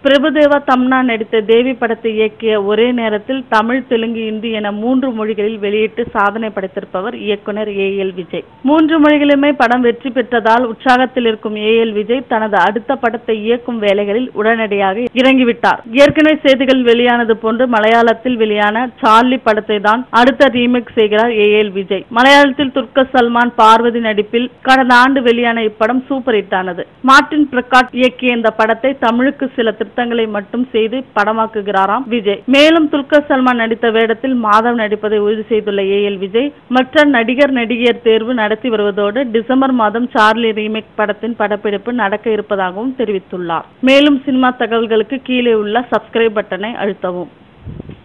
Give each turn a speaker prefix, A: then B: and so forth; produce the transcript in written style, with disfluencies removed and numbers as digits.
A: பிரபுதேவா தம்னா நடித்த தேவி படத்தை இயக்கிய ஒரே நேரத்தில் தமிழ், தெலுங்கு, இந்தி என 3 மொழிகளில் வெளியிட்டு சாதனை படைத்திருப்பவர் இயக்குனர் ஏ.எல். விஜய். 3 மொழிகளிலுமே படம் வெற்றி பெற்றதால் உற்சாகத்தில் இருக்கும் ஏ.எல். விஜய் தனது அடுத்த படத்தை இயக்கும் வேலைகளில் உடனடியாக இறங்கிவிட்டார். ஏற்கனவே செய்திகள் வெளியானது போன்று மலையாளத்தில் வெளியான சார்லி படத்தை தான் அடுத்த ரீமேக் செய்கிறார் ஏ.எல். விஜய். மலையாளத்தில் துல்கர் சல்மான், பார்வதி நடிப்பில் கடந்த ஆண்டு வெளியான இப்படம் சூப்பர் ஹிட் ஆனது. மார்டின் பிரகாட் இயக்கிய இந்த படத்தை தமிழுக்கு சில திருத்தங்களை மட்டும் செய்து படமாக்குகிறாராம் விஜய். மேலும் துல்கர் சல்மான் நடித்த வேடத்தில் மாதவ் நடிப்பதை உறுதி செய்துள்ள ஏ.எல். விஜய் மற்ற நடிகர் தேர்வு நடத்தி வருவதோடு டிசம்பர் மாதம் சார்லி ரீமேக் படத்தின் படப்பிடிப்பு நடக்க இருப்பதாகவும் தெரிவித்துள்ளார். மேலும் சினிமா தகவல்களுக்கு கீழே உள்ள சப்ஸ்கிரைப் பட்டனை அழுத்தவும்.